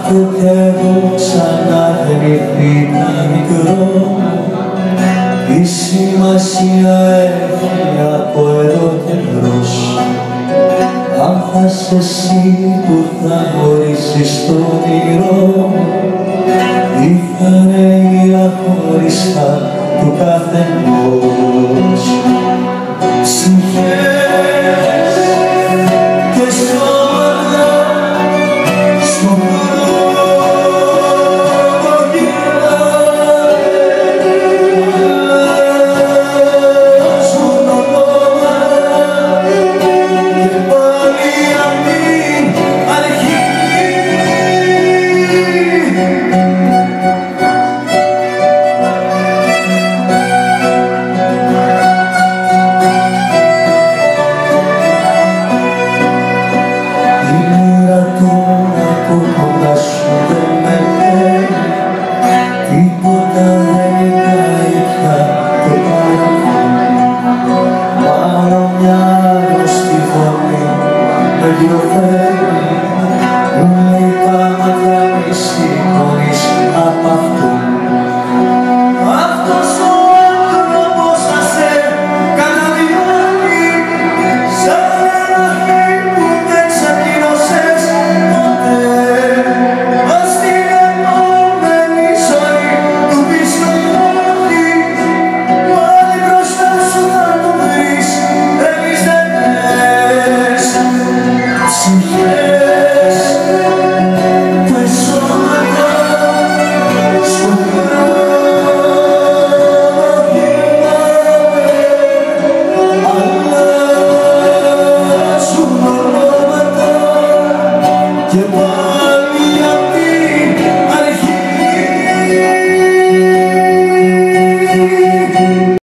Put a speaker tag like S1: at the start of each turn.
S1: που κι εγώ ξανά θυμηθήκα μικρό, τι σημασία έχει από εδώ και μπρος, αν θα είσαι εσύ που θα χωρίσεις το όνειρο, ή θα είναι η αχωριστά του καθενός. Ψυχές και σώματα στον δρόμο γυρνάνε, αλλάζουν ονόματα και πάλι απ' την αρχή. Τίποτα δεν νικάει πια το παρελθόν, πάνω μια γνωστή φωνή με διοφέρει.